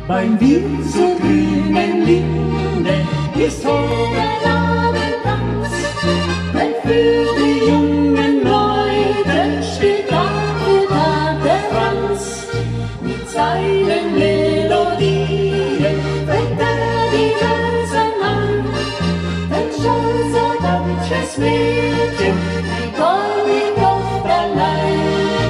Beim Wind zur grünen Linde ist heute Abendtanz, denn für die jungen Leute steht Nachmittag der Franz. Mit seinen Melodien fängt die Versen an, denn schon so manches Mädchen die goldig oft allein.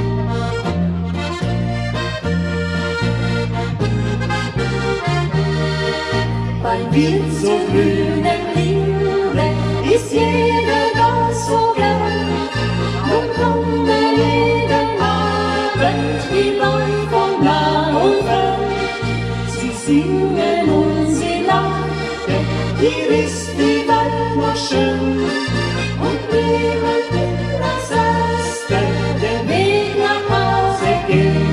Beim Wind zur grünen Linde ist jeder da so gern. Nun kommen jeden Abend die Leute von nah und fern. Sie singen und sie lachen, hier ist die Welt noch schön. Und niemand will als Erster den Weg nach Hause gehen.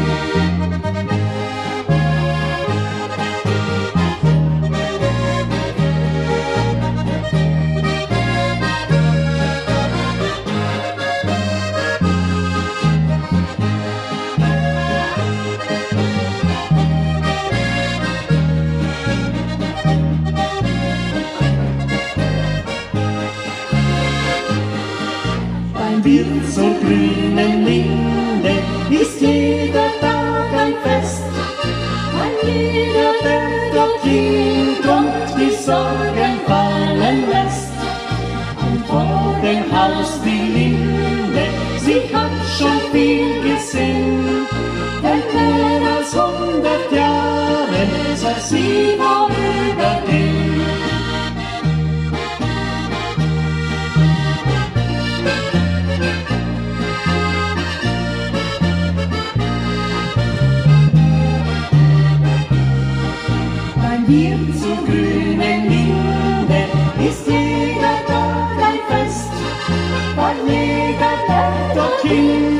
Beim Wind zur grünen Linde ist jeder Tag ein Fest, weil jeder, der dorthin kommt, die Sorgen fallen lässt. Und vor dem Haus die Linde, sie hat schon viel gesehen, denn mehr als 100 Jahre soll sie vorübergehen. Wind zur grünen Linde ist jeder Tag ein Fest, weil jeder, der dorthin